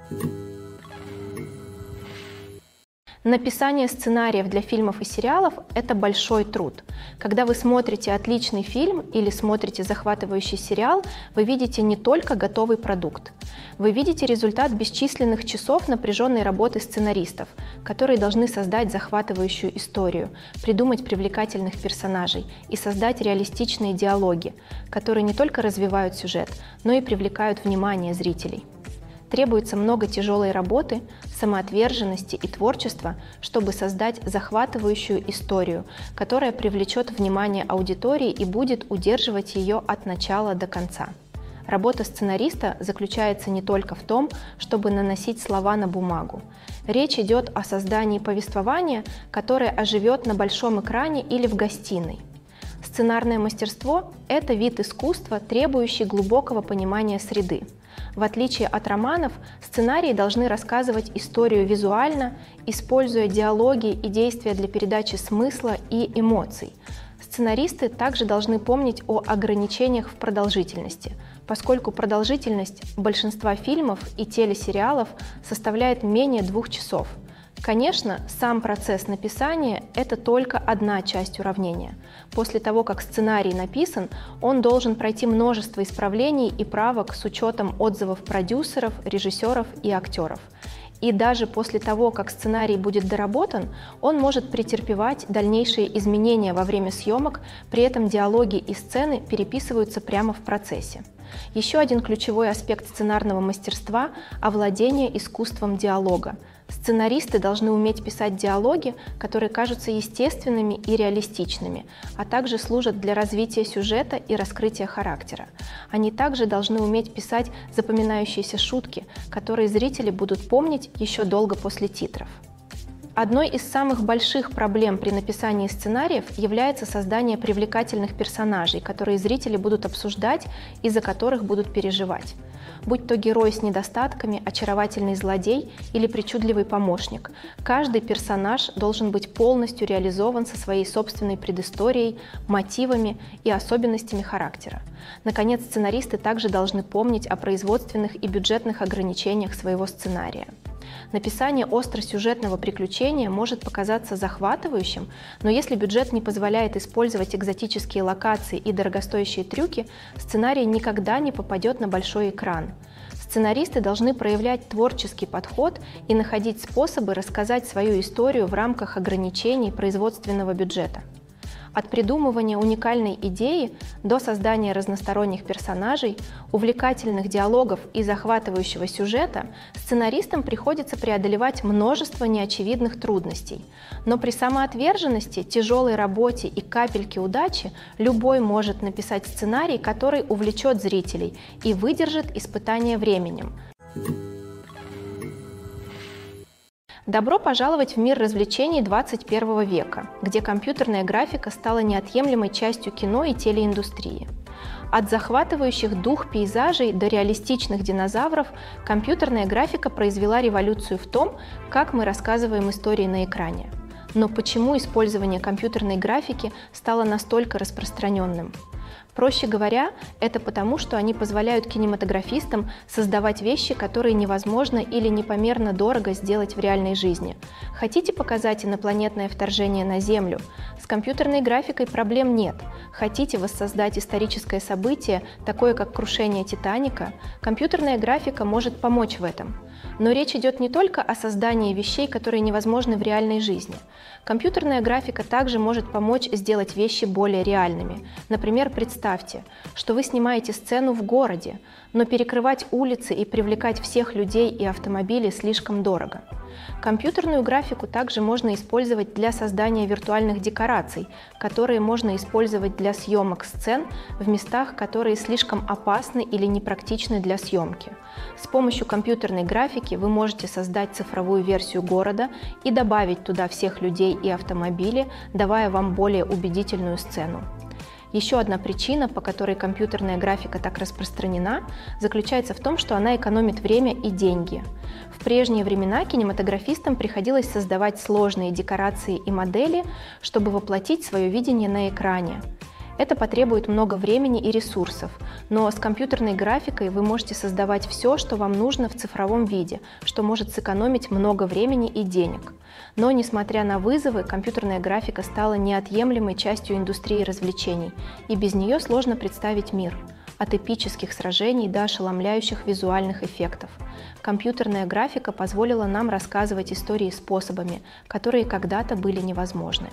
Написание сценариев для фильмов и сериалов – это большой труд. Когда вы смотрите отличный фильм или смотрите захватывающий сериал, вы видите не только готовый продукт. Вы видите результат бесчисленных часов напряженной работы сценаристов, которые должны создать захватывающую историю, придумать привлекательных персонажей и создать реалистичные диалоги, которые не только развивают сюжет, но и привлекают внимание зрителей. Требуется много тяжелой работы, самоотверженности и творчества, чтобы создать захватывающую историю, которая привлечет внимание аудитории и будет удерживать ее от начала до конца. Работа сценариста заключается не только в том, чтобы наносить слова на бумагу. Речь идет о создании повествования, которое оживет на большом экране или в гостиной. Сценарное мастерство – это вид искусства, требующий глубокого понимания среды. В отличие от романов, сценарии должны рассказывать историю визуально, используя диалоги и действия для передачи смысла и эмоций. Сценаристы также должны помнить о ограничениях в продолжительности, поскольку продолжительность большинства фильмов и телесериалов составляет менее 2 часов. Конечно, сам процесс написания – это только одна часть уравнения. После того, как сценарий написан, он должен пройти множество исправлений и правок с учетом отзывов продюсеров, режиссеров и актеров. И даже после того, как сценарий будет доработан, он может претерпевать дальнейшие изменения во время съемок, при этом диалоги и сцены переписываются прямо в процессе. Еще один ключевой аспект сценарного мастерства – овладение искусством диалога. Сценаристы должны уметь писать диалоги, которые кажутся естественными и реалистичными, а также служат для развития сюжета и раскрытия характера. Они также должны уметь писать запоминающиеся шутки, которые зрители будут помнить еще долго после титров. Одной из самых больших проблем при написании сценариев является создание привлекательных персонажей, которые зрители будут обсуждать и за которых будут переживать. Будь то герой с недостатками, очаровательный злодей или причудливый помощник, каждый персонаж должен быть полностью реализован со своей собственной предысторией, мотивами и особенностями характера. Наконец, сценаристы также должны помнить о производственных и бюджетных ограничениях своего сценария. Написание остросюжетного приключения может показаться захватывающим, но если бюджет не позволяет использовать экзотические локации и дорогостоящие трюки, сценарий никогда не попадет на большой экран. Сценаристы должны проявлять творческий подход и находить способы рассказать свою историю в рамках ограничений производственного бюджета. От придумывания уникальной идеи до создания разносторонних персонажей, увлекательных диалогов и захватывающего сюжета сценаристам приходится преодолевать множество неочевидных трудностей. Но при самоотверженности, тяжелой работе и капельке удачи любой может написать сценарий, который увлечет зрителей и выдержит испытание временем. Добро пожаловать в мир развлечений 21 века, где компьютерная графика стала неотъемлемой частью кино и телеиндустрии. От захватывающих дух пейзажей до реалистичных динозавров компьютерная графика произвела революцию в том, как мы рассказываем истории на экране. Но почему использование компьютерной графики стало настолько распространенным? Проще говоря, это потому, что они позволяют кинематографистам создавать вещи, которые невозможно или непомерно дорого сделать в реальной жизни. Хотите показать инопланетное вторжение на Землю? С компьютерной графикой проблем нет. Хотите воссоздать историческое событие, такое как крушение Титаника? Компьютерная графика может помочь в этом. Но речь идет не только о создании вещей, которые невозможны в реальной жизни. Компьютерная графика также может помочь сделать вещи более реальными. Например, представьте, что вы снимаете сцену в городе, но перекрывать улицы и привлекать всех людей и автомобили слишком дорого. Компьютерную графику также можно использовать для создания виртуальных декораций, которые можно использовать для съемок сцен в местах, которые слишком опасны или непрактичны для съемки. С помощью компьютерной графики вы можете создать цифровую версию города и добавить туда всех людей и автомобили, давая вам более убедительную сцену. Еще одна причина, по которой компьютерная графика так распространена, заключается в том, что она экономит время и деньги. В прежние времена кинематографистам приходилось создавать сложные декорации и модели, чтобы воплотить свое видение на экране. Это потребует много времени и ресурсов, но с компьютерной графикой вы можете создавать все, что вам нужно в цифровом виде, что может сэкономить много времени и денег. Но, несмотря на вызовы, компьютерная графика стала неотъемлемой частью индустрии развлечений, и без нее сложно представить мир. От эпических сражений до ошеломляющих визуальных эффектов. Компьютерная графика позволила нам рассказывать истории способами, которые когда-то были невозможны.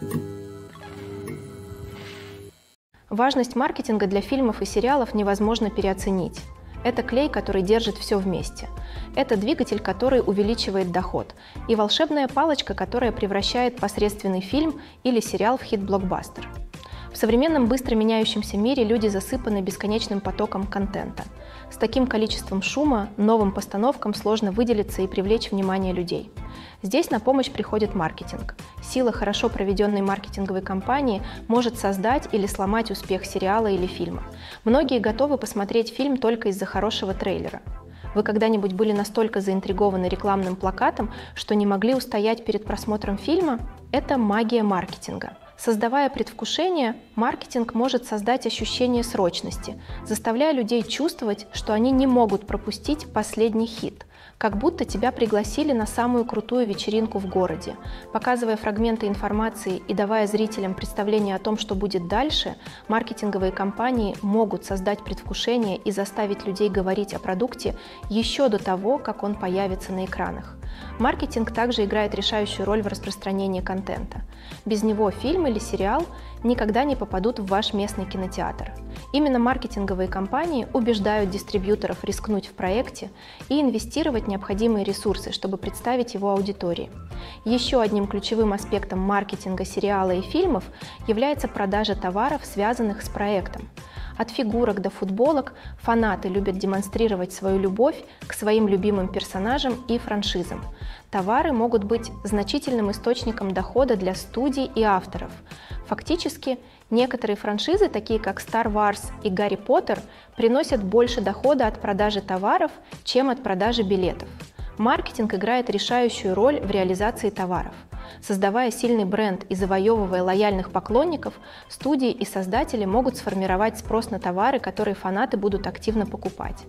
Важность маркетинга для фильмов и сериалов невозможно переоценить. Это клей, который держит все вместе. Это двигатель, который увеличивает доход. И волшебная палочка, которая превращает посредственный фильм или сериал в хит-блокбастер. В современном быстро меняющемся мире люди засыпаны бесконечным потоком контента. С таким количеством шума новым постановкам сложно выделиться и привлечь внимание людей. Здесь на помощь приходит маркетинг. Сила хорошо проведенной маркетинговой кампании может создать или сломать успех сериала или фильма. Многие готовы посмотреть фильм только из-за хорошего трейлера. Вы когда-нибудь были настолько заинтригованы рекламным плакатом, что не могли устоять перед просмотром фильма? Это магия маркетинга. Создавая предвкушение, маркетинг может создать ощущение срочности, заставляя людей чувствовать, что они не могут пропустить последний хит, как будто тебя пригласили на самую крутую вечеринку в городе. Показывая фрагменты информации и давая зрителям представление о том, что будет дальше, маркетинговые компании могут создать предвкушение и заставить людей говорить о продукте еще до того, как он появится на экранах. Маркетинг также играет решающую роль в распространении контента. Без него фильм или сериал никогда не попадут в ваш местный кинотеатр. Именно маркетинговые компании убеждают дистрибьюторов рискнуть в проекте и инвестировать необходимые ресурсы, чтобы представить его аудитории. Еще одним ключевым аспектом маркетинга сериала и фильмов является продажа товаров, связанных с проектом. От фигурок до футболок фанаты любят демонстрировать свою любовь к своим любимым персонажам и франшизам. Товары могут быть значительным источником дохода для студий и авторов. Фактически, некоторые франшизы, такие как Star Wars и Гарри Поттер, приносят больше дохода от продажи товаров, чем от продажи билетов. Маркетинг играет решающую роль в реализации товаров. Создавая сильный бренд и завоевывая лояльных поклонников, студии и создатели могут сформировать спрос на товары, которые фанаты будут активно покупать.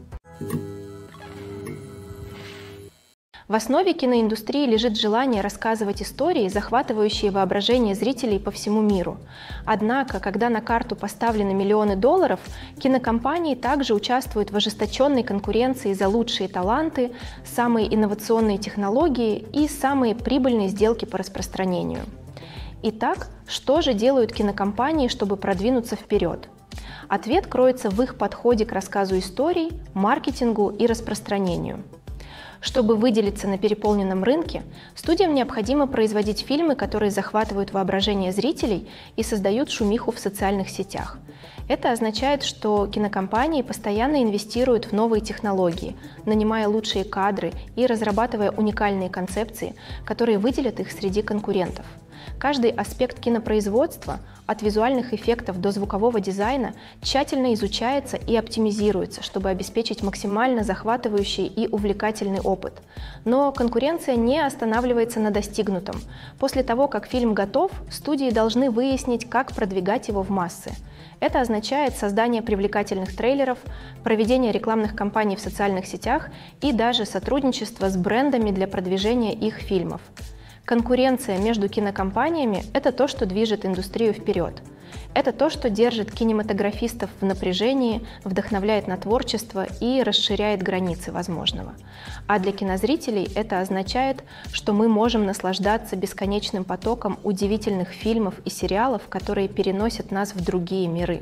В основе киноиндустрии лежит желание рассказывать истории, захватывающие воображение зрителей по всему миру. Однако, когда на карту поставлены миллионы долларов, кинокомпании также участвуют в ожесточенной конкуренции за лучшие таланты, самые инновационные технологии и самые прибыльные сделки по распространению. Итак, что же делают кинокомпании, чтобы продвинуться вперед? Ответ кроется в их подходе к рассказу историй, маркетингу и распространению. Чтобы выделиться на переполненном рынке, студиям необходимо производить фильмы, которые захватывают воображение зрителей и создают шумиху в социальных сетях. Это означает, что кинокомпании постоянно инвестируют в новые технологии, нанимая лучшие кадры и разрабатывая уникальные концепции, которые выделят их среди конкурентов. Каждый аспект кинопроизводства, от визуальных эффектов до звукового дизайна, тщательно изучается и оптимизируется, чтобы обеспечить максимально захватывающий и увлекательный опыт. Но конкуренция не останавливается на достигнутом. После того, как фильм готов, студии должны выяснить, как продвигать его в массы. Это означает создание привлекательных трейлеров, проведение рекламных кампаний в социальных сетях и даже сотрудничество с брендами для продвижения их фильмов. Конкуренция между кинокомпаниями – это то, что движет индустрию вперед. Это то, что держит кинематографистов в напряжении, вдохновляет на творчество и расширяет границы возможного. А для кинозрителей это означает, что мы можем наслаждаться бесконечным потоком удивительных фильмов и сериалов, которые переносят нас в другие миры.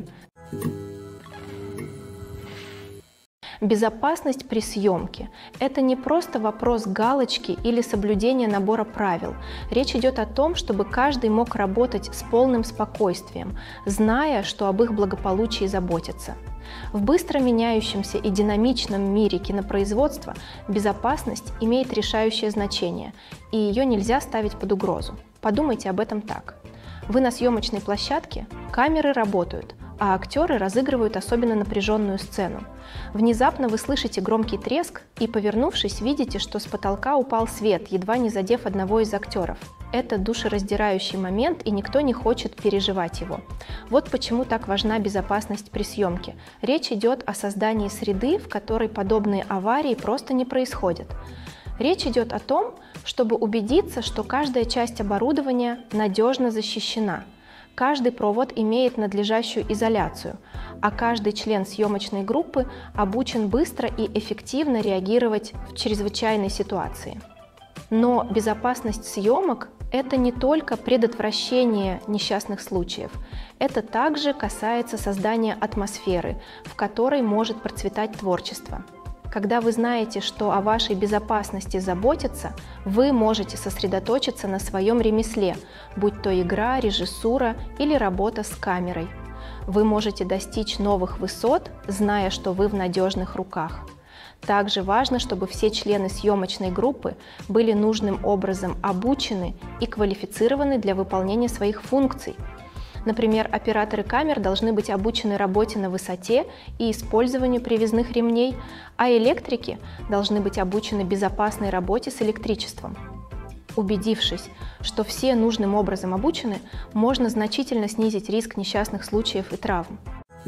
Безопасность при съемке – это не просто вопрос галочки или соблюдения набора правил. Речь идет о том, чтобы каждый мог работать с полным спокойствием, зная, что об их благополучии заботятся. В быстро меняющемся и динамичном мире кинопроизводства безопасность имеет решающее значение, и ее нельзя ставить под угрозу. Подумайте об этом так. Вы на съемочной площадке, камеры работают, а актеры разыгрывают особенно напряженную сцену. Внезапно вы слышите громкий треск и, повернувшись, видите, что с потолка упал свет, едва не задев одного из актеров. Это душераздирающий момент, и никто не хочет переживать его. Вот почему так важна безопасность при съемке. Речь идет о создании среды, в которой подобные аварии просто не происходят. Речь идет о том, чтобы убедиться, что каждая часть оборудования надежно защищена. Каждый провод имеет надлежащую изоляцию, а каждый член съемочной группы обучен быстро и эффективно реагировать в чрезвычайной ситуации. Но безопасность съемок – это не только предотвращение несчастных случаев. Это также касается создания атмосферы, в которой может процветать творчество. Когда вы знаете, что о вашей безопасности заботятся, вы можете сосредоточиться на своем ремесле, будь то игра, режиссура или работа с камерой. Вы можете достичь новых высот, зная, что вы в надежных руках. Также важно, чтобы все члены съемочной группы были нужным образом обучены и квалифицированы для выполнения своих функций. Например, операторы камер должны быть обучены работе на высоте и использованию привязных ремней, а электрики должны быть обучены безопасной работе с электричеством. Убедившись, что все нужным образом обучены, можно значительно снизить риск несчастных случаев и травм.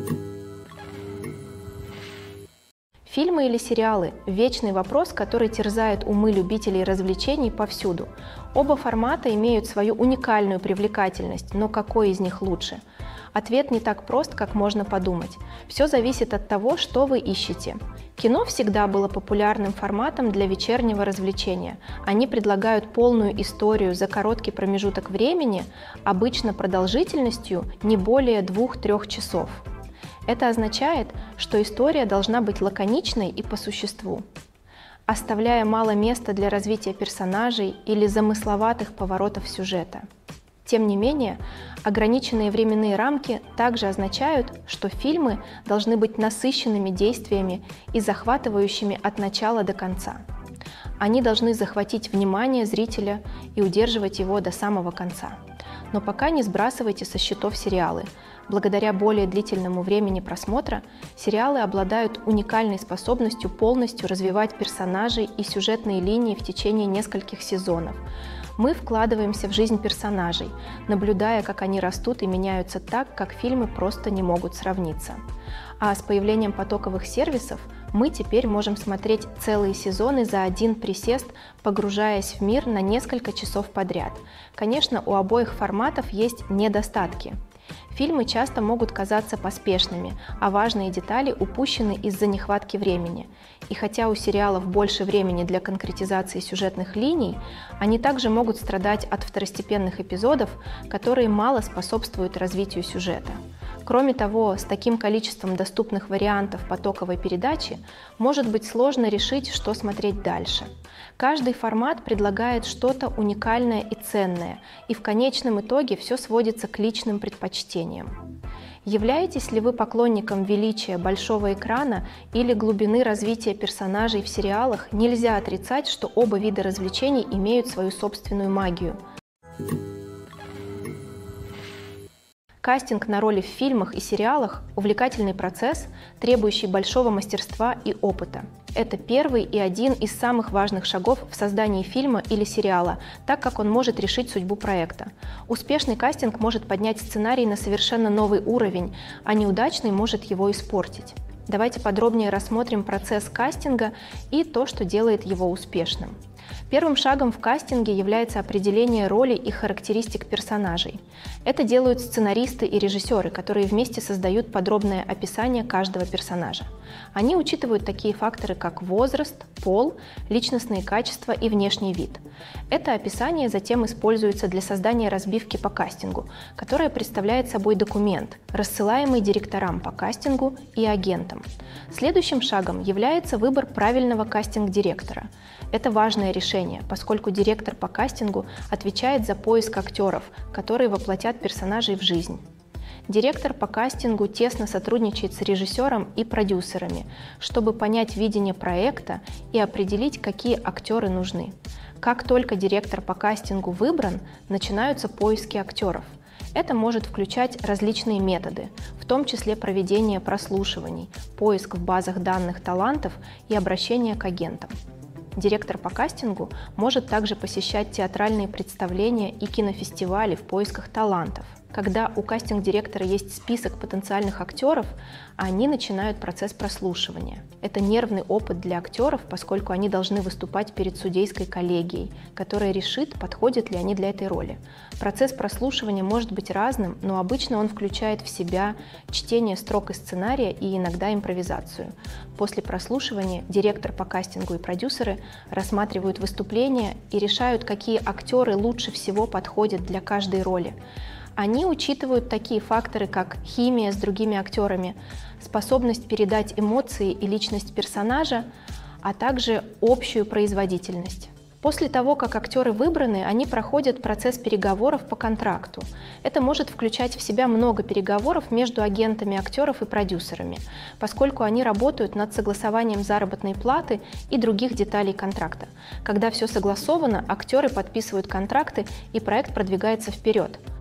Фильмы или сериалы – вечный вопрос, который терзает умы любителей развлечений повсюду. Оба формата имеют свою уникальную привлекательность, но какой из них лучше? Ответ не так прост, как можно подумать. Все зависит от того, что вы ищете. Кино всегда было популярным форматом для вечернего развлечения. Они предлагают полную историю за короткий промежуток времени, обычно продолжительностью не более 2-3 часов. Это означает, что история должна быть лаконичной и по существу, оставляя мало места для развития персонажей или замысловатых поворотов сюжета. Тем не менее, ограниченные временные рамки также означают, что фильмы должны быть насыщенными действиями и захватывающими от начала до конца. Они должны захватить внимание зрителя и удерживать его до самого конца. Но пока не сбрасывайте со счетов сериалы. Благодаря более длительному времени просмотра, сериалы обладают уникальной способностью полностью развивать персонажей и сюжетные линии в течение нескольких сезонов. Мы вкладываемся в жизнь персонажей, наблюдая, как они растут и меняются так, как фильмы просто не могут сравниться. А с появлением потоковых сервисов мы теперь можем смотреть целые сезоны за один присест, погружаясь в мир на несколько часов подряд. Конечно, у обоих форматов есть недостатки. Фильмы часто могут казаться поспешными, а важные детали упущены из-за нехватки времени. И хотя у сериалов больше времени для конкретизации сюжетных линий, они также могут страдать от второстепенных эпизодов, которые мало способствуют развитию сюжета. Кроме того, с таким количеством доступных вариантов потоковой передачи может быть сложно решить, что смотреть дальше. Каждый формат предлагает что-то уникальное и ценное, и в конечном итоге все сводится к личным предпочтениям. Являетесь ли вы поклонником величия большого экрана или глубины развития персонажей в сериалах, нельзя отрицать, что оба вида развлечений имеют свою собственную магию. Кастинг на роли в фильмах и сериалах – увлекательный процесс, требующий большого мастерства и опыта. Это первый и один из самых важных шагов в создании фильма или сериала, так как он может решить судьбу проекта. Успешный кастинг может поднять сценарий на совершенно новый уровень, а неудачный может его испортить. Давайте подробнее рассмотрим процесс кастинга и то, что делает его успешным. Первым шагом в кастинге является определение роли и характеристик персонажей. Это делают сценаристы и режиссеры, которые вместе создают подробное описание каждого персонажа. Они учитывают такие факторы, как возраст, пол, личностные качества и внешний вид. Это описание затем используется для создания разбивки по кастингу, которая представляет собой документ, рассылаемый директорам по кастингу и агентам. Следующим шагом является выбор правильного кастинг-директора. Это важное решение, поскольку директор по кастингу отвечает за поиск актеров, которые воплотят персонажей в жизнь. Директор по кастингу тесно сотрудничает с режиссером и продюсерами, чтобы понять видение проекта и определить, какие актеры нужны. Как только директор по кастингу выбран, начинаются поиски актеров. Это может включать различные методы, в том числе проведение прослушиваний, поиск в базах данных талантов и обращение к агентам. Директор по кастингу может также посещать театральные представления и кинофестивали в поисках талантов. Когда у кастинг-директора есть список потенциальных актеров, они начинают процесс прослушивания. Это нервный опыт для актеров, поскольку они должны выступать перед судейской коллегией, которая решит, подходят ли они для этой роли. Процесс прослушивания может быть разным, но обычно он включает в себя чтение строк из сценария и иногда импровизацию. После прослушивания директор по кастингу и продюсеры рассматривают выступления и решают, какие актеры лучше всего подходят для каждой роли. Они учитывают такие факторы, как химия с другими актерами, способность передать эмоции и личность персонажа, а также общую производительность. После того, как актеры выбраны, они проходят процесс переговоров по контракту. Это может включать в себя много переговоров между агентами актеров и продюсерами, поскольку они работают над согласованием заработной платы и других деталей контракта. Когда все согласовано, актеры подписывают контракты, и проект продвигается вперед.